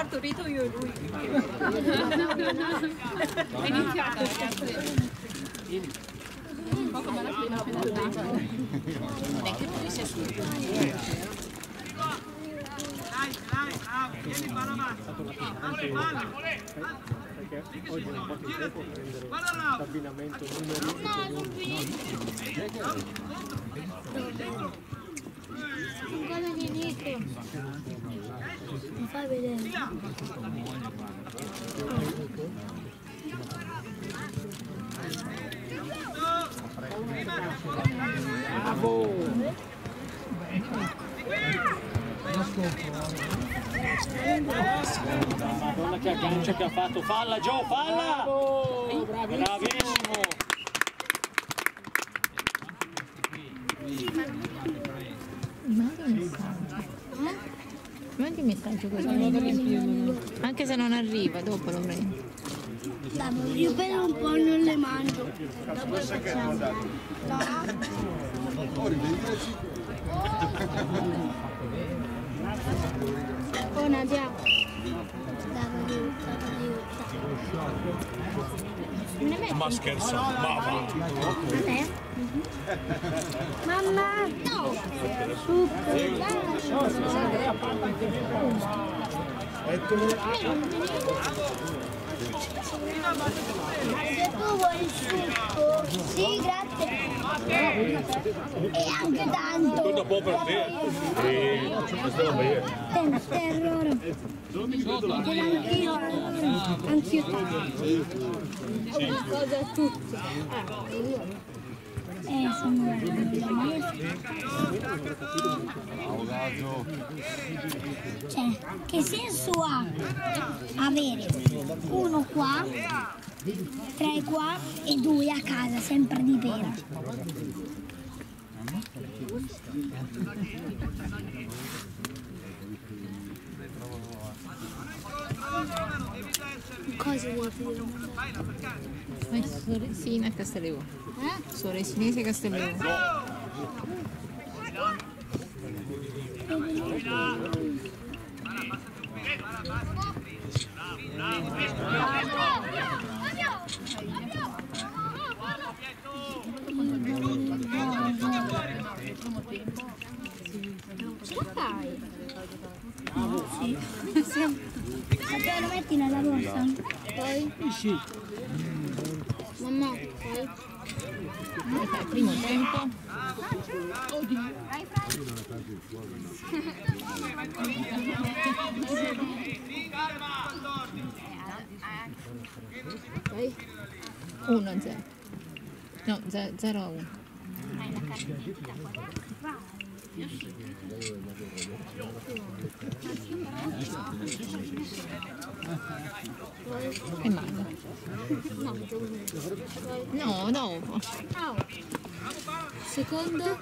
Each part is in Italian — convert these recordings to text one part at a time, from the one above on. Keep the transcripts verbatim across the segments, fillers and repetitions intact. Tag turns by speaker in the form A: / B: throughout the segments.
A: partorito io e lui. È iniziato, ragazzi. Poco me l'ha appena penalizzato. Non è che tu sia su.
B: Dai, dai, bravo, vieni palla avanti. Palla, palla.
C: Perché oggi non posso più prendere l'abbinamento numeri.
D: Guarda che dico. Mi fai vedere.
C: Bravo! Madonna che aggancio che ha fatto, falla Gio, falla! Bravo, bravissimo!
A: Mandi un messaggio così, anche se non arriva, dopo lo prendo.
D: Io per un po' non le mangio. Dopo lo facciamo. Oh Nadia.
C: Ma scherzando, ma va!
D: Mamma! No! Super! Se tu vuoi il succo, sì, grazie. E anche tanto.
C: Tutto buono per te. Sì, questo lo vedo.
D: È terrore. E anch'io, anch'io tanto. Cosa tutti? Eh, sono cioè, che senso ha avere uno qua, tre qua e due a casa, sempre di pera? Cosa vuoi dire?
A: Soresina e Castellevo.
D: Eh?
A: Soresinese e Castellevo.
D: Ce la fai? Sì. Sì. Lo metti nella borsa? Poi?
C: Sì.
D: Mamma, poi?
A: Il primo tempo.
D: Poi?
A: uno a zero. No, zero a uno. E manda. No, dopo.
D: Secondo?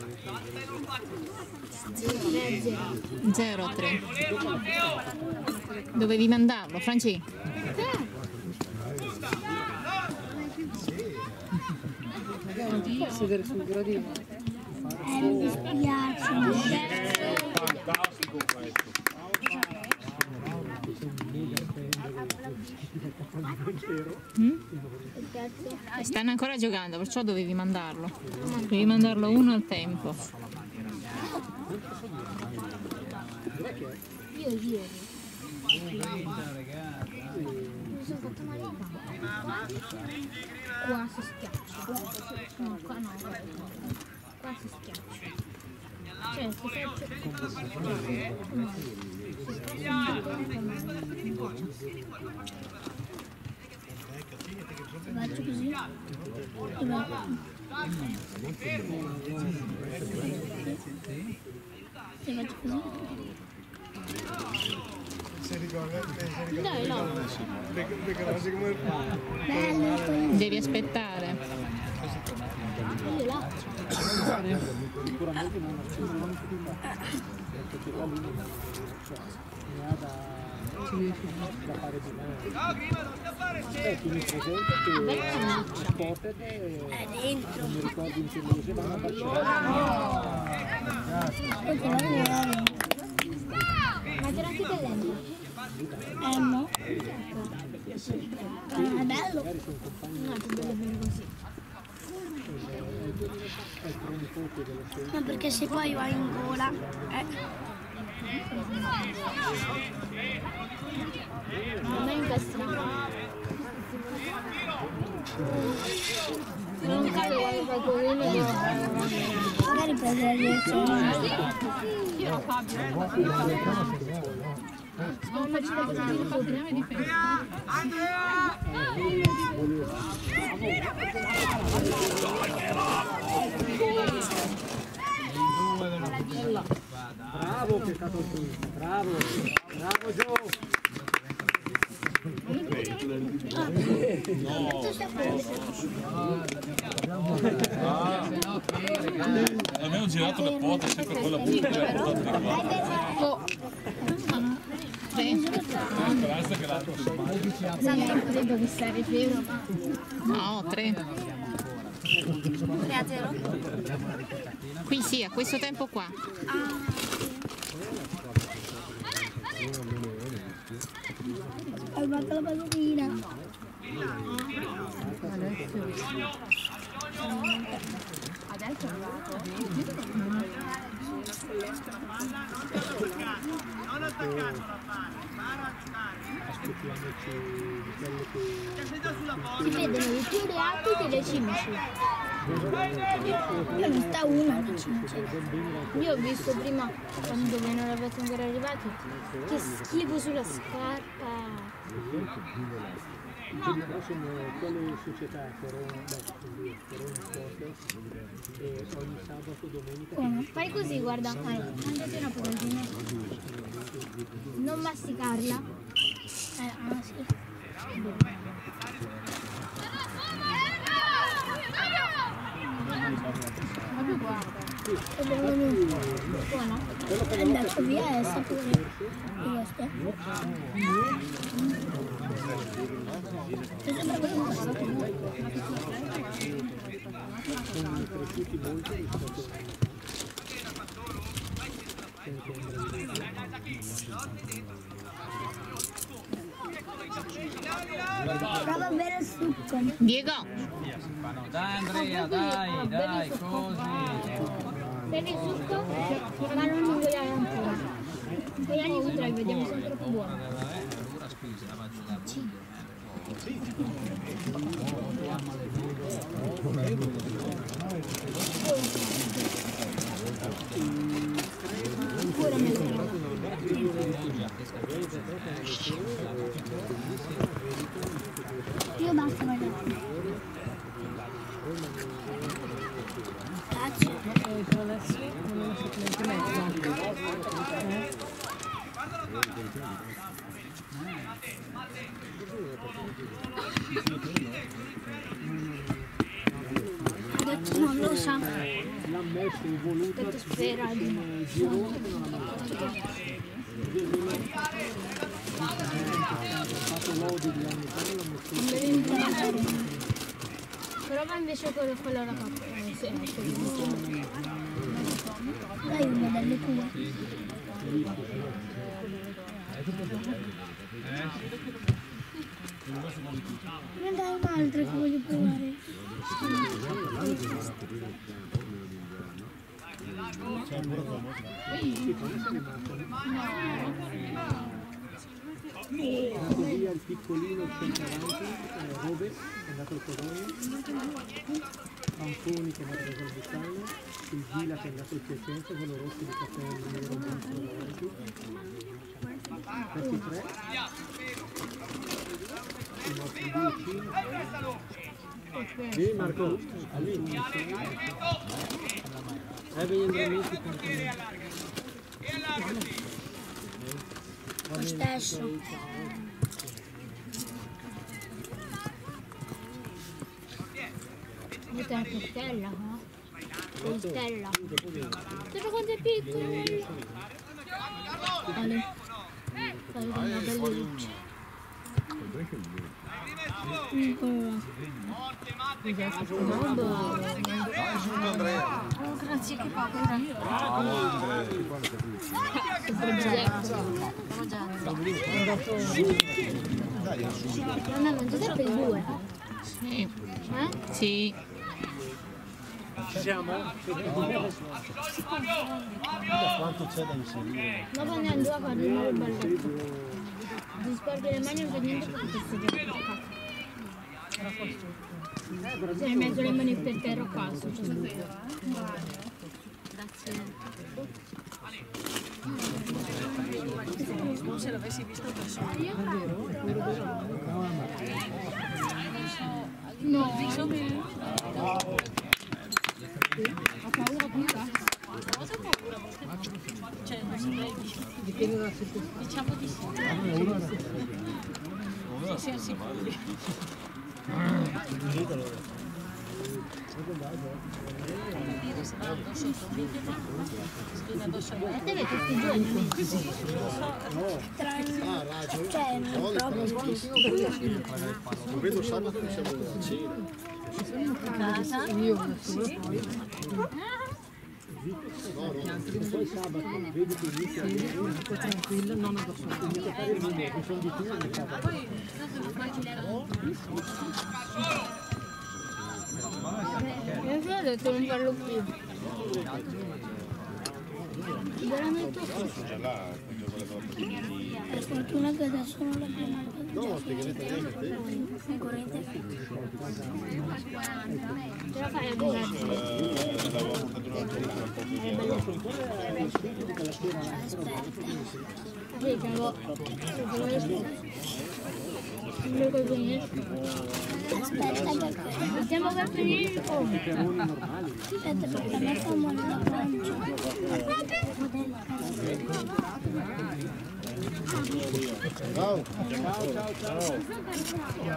A: zero a tre. Dovevi mandarlo, Franci?
E: Sedere sul gradino.
D: Eh, mi dispiace.
C: Fantastico questo.
A: Mm? Stanno ancora giocando, perciò dovevi mandarlo. Devi mandarlo uno al tempo.
D: Io ieri. Mi sono fatto male la mano. Qua si schiaccia. No, qua no. Qua si schiaccia. Cioè, si faccio così. Se faccio così. Dai, no. Bello.
A: Devi aspettare.
D: Io là.
C: Sicuramente non perché la linea ne ha da da fare di me. E quindi presente che spotted non mi ricordo in che mese vanno a Barcellona.
D: Ma c'era anche te. Eh no. Non è bello.
E: No, è più bello bene così.
D: No, perché se poi vai in gola. Eh.
E: Non è incastrato. Non cade quando fai così.
D: Magari prende la direzione.
A: Io ero Fabio. Non faccio la cosa di problemi di festa.
C: Bravo che è stato qui, bravo, bravo Gio.
F: Almeno girato le pote, sempre quella busta che l'hai portato di qua. Speranza che l'altro
E: Credo che stai fermo.
A: No, tre.
D: tre a zero?
A: Qui sì, a questo tempo qua.
D: Hai fatto la pallina.
A: Adesso è arrivato.
B: Non attaccato la palla, spara a giocare.
C: Aspettiamoci di quello che...
B: Sei già sulla
E: Si
B: porta.
E: vedono di più le api che le cimici.
D: Io non sta una di cinque.
E: Io ho visto prima, quando ve non eravate ancora arrivati, che schifo sulla scarpa.
C: Il prossimo, quelle società, Corona, beh, Corona Sport, e ogni sabato, domenica...
D: Come?
E: Fai così, guarda. Allora, mangiati una patatina. Non masticarla.
D: Eh, ah sì.
A: Fabio guarda.
D: E vengono buono. È andato via e sapore. Questo. Questo è proprio un
C: Sono cresciuti molto rispetto
D: prova a bere il succo.
A: Diego.
G: Dai Andrea, dai, dai, così.
E: Bevi il succo, ma non ingoiare ancora. Ingoiare i drive, vediamo se sono troppo buoni.
G: Allora scusa, avanti da
E: Pure meglio.
D: Io basta guardare. Cazzo. Ha detto non lo sa.
C: l'ha messo voluto
E: Detto spera di no.
C: nel girone che non ha fatto lodi di anni fa, l'ha messo
E: Prova invece quello, quello alla cappa. Eh, sì, eh,
D: Dai una delle tue. Ne dai un'altra che voglio provare.
C: è andato via il piccolino, il centravanti, eh, Robes, è andato al Codogno, Pamponi che è andato al Bucano, il Gila che è andato al Piacenza, quello rosso di capelli nero basso davanti, questi tre, i nostri dieci, vieni Marco, vieni, eh vieni Andromiti con
D: Lo stesso.
E: Questa è una portella, no? Portella. Guarda quanto è piccolo. Ale. Guarda che una bella luce. Grazie che paura. Non è mangiato per due.
A: Sì.
E: Eh?
A: Sì.
C: Ci siamo? Quanto c'è da inserire?
E: Dopo andiamo giù a fare di nuovo il balletto. Ti sporchi le mani non per niente perché ti stai già. Se hai messo le mani per terra qua.
A: Se l'avessi visto da solo.
E: No.
A: Ho paura pure. Cosa ho paura? Cioè, non saprei dire. Diciamo di sì. Sì, siamo sicuri. Dire se va addosso a tuo video, se va addosso a me.
E: Deve tutti i giorni.
D: Cioè, non proprio.
C: Lo vedo sabato che siamo a cena.
A: Casa? Sì.
C: No, no, poi sabato vedi che inizia un po' tranquillo, non addosso a me. Inizia a fare il video, mi sono di più e mi fa.
E: Io ti ho detto non farlo più. Veramente
D: Per fortuna che adesso non l'abbiamo
C: No, spiegate
D: ancora in te.
E: ce la fai a diverso. Sì, tengo. Volevo finire.
D: Aspetta perché...
E: Stiamo per finire come?
D: Aspetta perché a me fa male la pancia.
C: Ciao, ciao, ciao, ciao.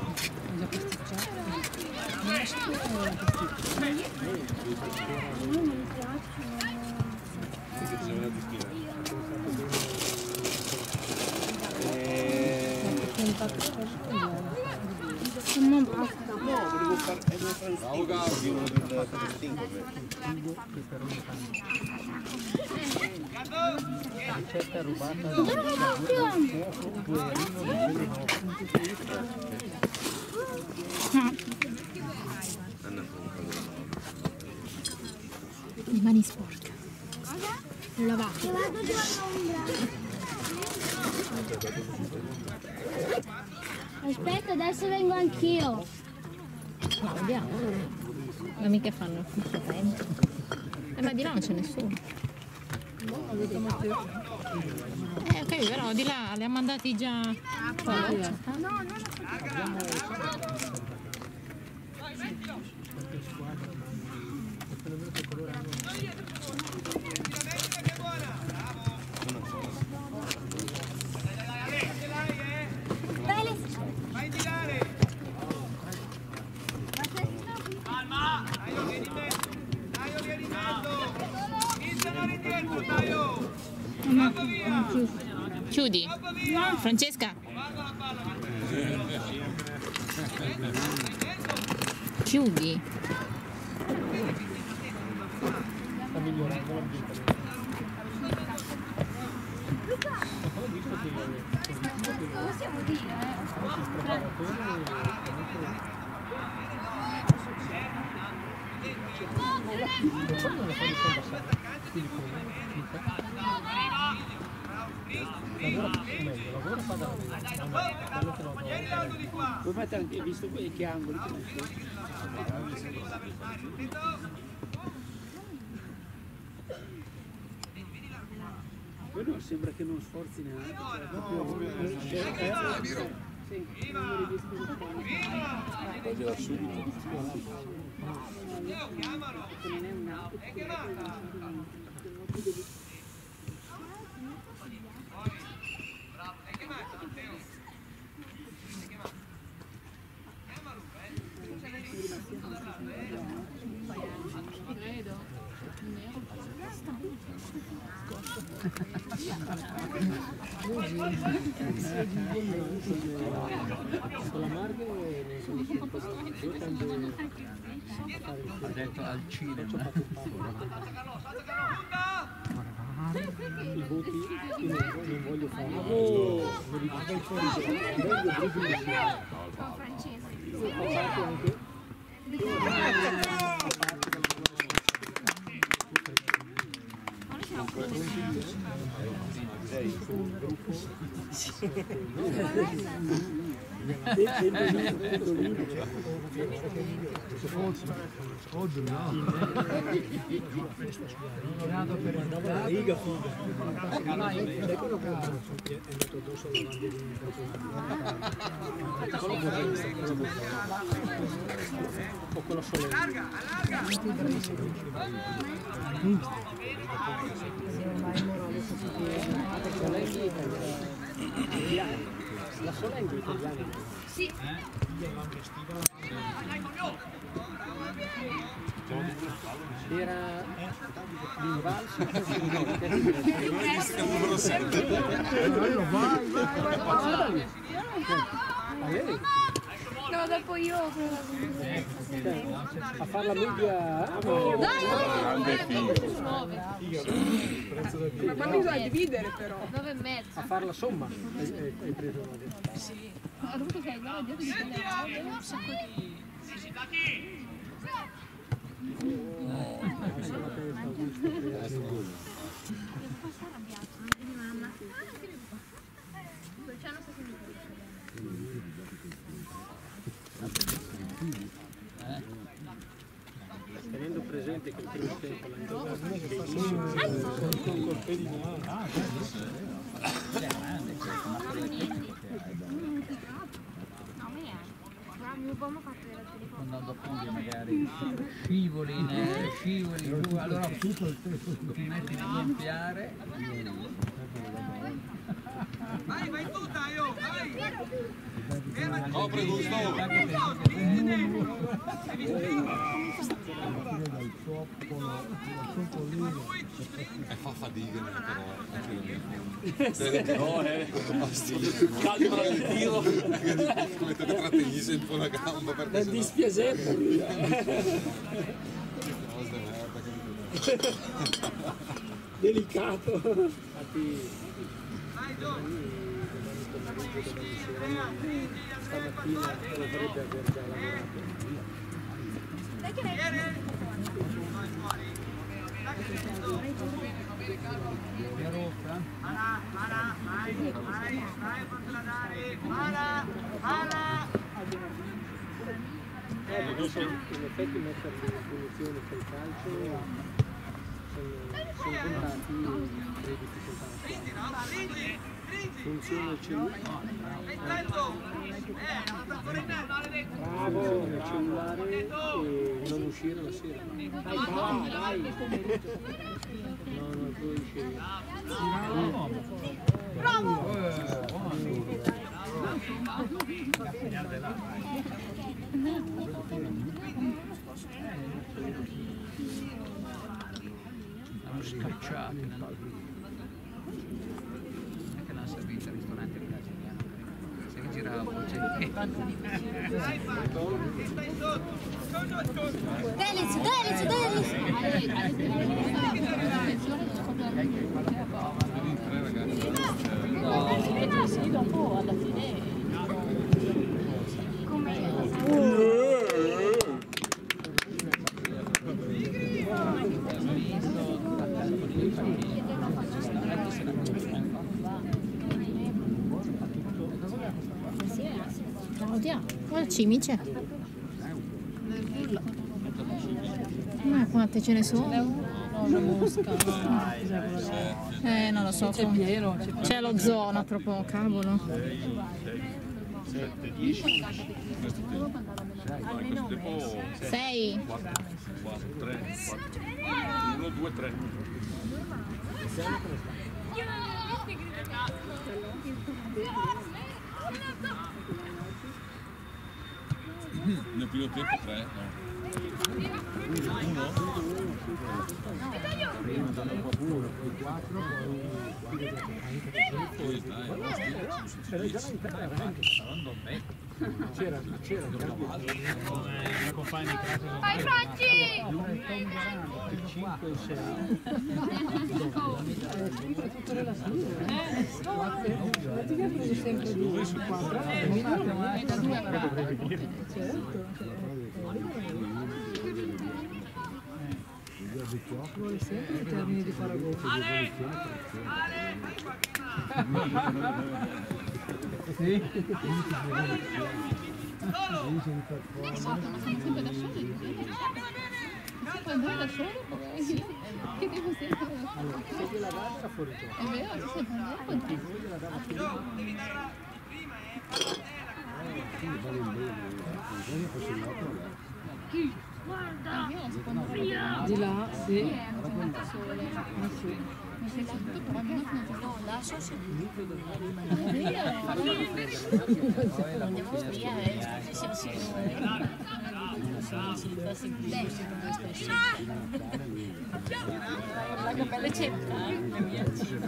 E: Non basta.
C: Volevo fare un gaudio del trentesimo. Ricetta rubata
A: Le mani sporche.
E: Lavate. Aspetta, adesso vengo anch'io.
A: No, vediamo. Ma mica fanno il tempo. Eh, ma di là non c'è nessuno. Eh, ok, però di là li ha mandati già.
B: Vai in girare! Calma! Dai, vieni in mezzo! Dai, vieni in mezzo! Iniziano indietro, Daio! Scappa via!
A: Chiudi. Francesca. Chiudi.
C: sta migliorando la vita.
E: Possiamo dire,
C: Lavora fa da puoi mettere anche, visto che angoli quello sembra che non sforzi neanche, quasi da subito.
B: Chiamalo! È chiamata! Bravo, è chiamata, Matteo! È chiamata! Chiamalo, eh! Non c'è nessuno da parlare, eh!
A: Credo.
C: Con la Marghe non sono sempre stato. Io quando
G: Ha detto al cinema.
C: i voti io non, non voglio fare. Oh, mi ripaga il fuori gioco. Meglio Brasile. Io ho fatto anche.
H: Oggi no.
C: La riga figa. È quello che è andato addosso alla bandierina. O quello solo. Allarga, la Solenghi italiana?
E: Sì.
C: Era l'invalso vai, vai, vai, a lei?
E: No, dopo io ho
C: a fare la media.
F: Grande figlio.
I: Ma quando bisogna dividere però?
E: nove e mezzo.
C: A fare la somma hai, hai, hai preso una.
E: Sì. Ho dovuto caricare dietro di quelle robe un sacco di...
C: Tenendo presente che il primo tempo l'ha giocato con coltelli in mano.
G: Quando dopo magari scivoli, ne, scivoli giù, allora tutto il testo ti metti a gonfiare.
B: Vai, vai tu, Taio, vai!
F: Copre Gustavo! E fa fatica però, no eh, calma il tiro come te ne trattegli sempre una gamba per
C: È dispiacente lui. Delicato. Stamattina dovrebbe aver già lavorato.
B: Mala, mala, vai, vai, vai contro la dare, mala, mala!
C: Eh, perché in effetti mettere le punizioni per il calcio sono, sono contati le difficoltà. Funziona il cellulare. Bravo, il cellulare e non uscire la sera. Dai, dai, dai. No, no, tu uscire.
E: Bravo!
G: Hanno scacciato. Non è che l'hanno servito al ristorante brasiliano. Sai che girava un
D: Deliz, Deliz, Deliz.
A: Sì, dopo alla fine...
E: Claudia, guarda il cimice. Ma quante ce ne sono?
A: No, una mosca.
E: Eh, non lo so.
A: C'è pieno.
E: C'è lo zonotropo, cavolo.
F: sette, dieci. Questo tempo
E: sei.
F: quattro, tre, uno, due, tre. Nel primo tempo tre, no? Uno?
C: Prima dopo uno, poi quattro, poi però già in terra veramente c'era c'era una compagna di casa.
E: Vai Franci!
C: Il cinque e il sei. Tutto relativo. Ma ti ha preso sempre due su quattro? Vuole sempre in termini di paragone.
B: Ale! Ale!
C: Sì.
A: Ma sempre da solo? Si può andare da solo? Che devo sempre?
C: Allora, se gliela date era fuori gioco.
A: È vero, si può andare con te.
C: Voi gliela date fuori
B: Gio, devi dare la prima, eh!
C: Eh, sì, vale in bene. Bisogna fosse il nostro.
A: Di là, sì. Da sole. Ma sì. Ma sei sentito però almeno non ti no, lascia andiamo via, eh, siamo sicuri. La cappella c'è. La mia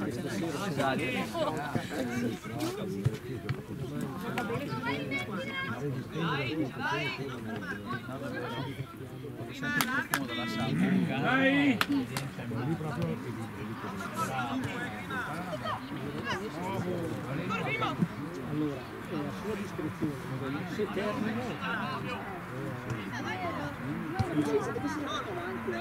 F: Dai!
C: Allora, è la sua discrezione, se termina licenza deve essere avanti.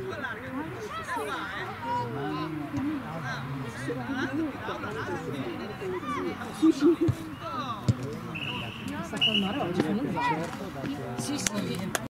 C: Sì, sì. Sta calmare oggi, non certo.
A: Sì, sì.